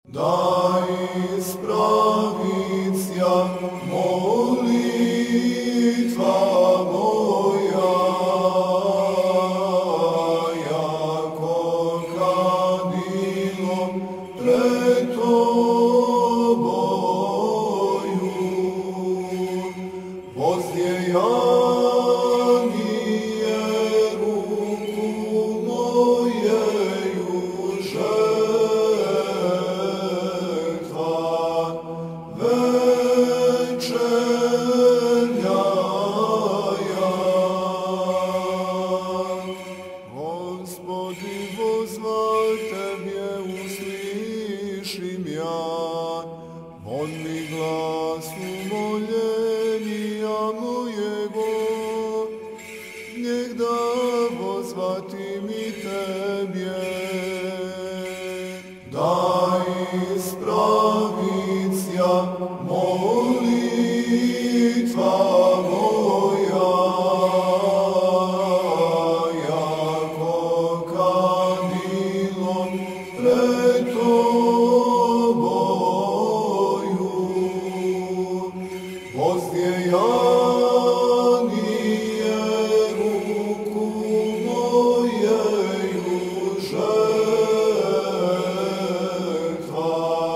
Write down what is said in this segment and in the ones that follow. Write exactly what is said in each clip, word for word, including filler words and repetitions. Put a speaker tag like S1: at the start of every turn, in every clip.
S1: Da ispravicja molitva moja, jako kadilo pred Tobою, vozdjejanije ruku mojeju žetva, večernja ja. Gospodi, pozval Tebje uslišim ja, on mi glas umoljenija mojego, njeg da pozvati mi Tebje. Da ispravicja molitva moja, jako kadilo pred Tobою, vozdjejanije ruku mojeju žetva,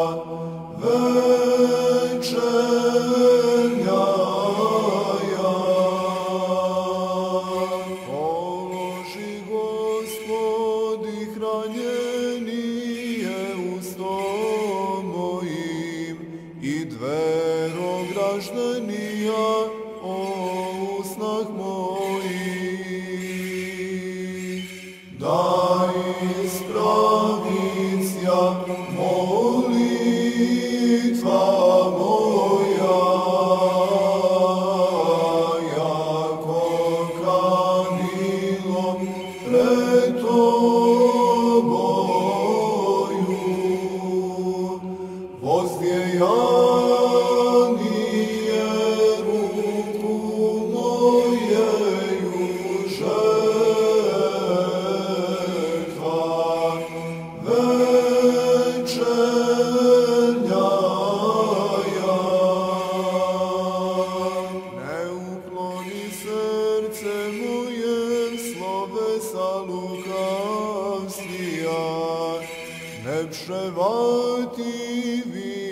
S1: večernja ja. Položi, Gospodi, hranjenije ustom mojim i dvero graždanija o usnah mojih. Da ispravicja molitva moja, jako kadilo pred Tobою, vozdjejanije ruku mojeju žetva, večernja ja. Ne ukloni srce moje slovesa lukavstija, ne pševati vi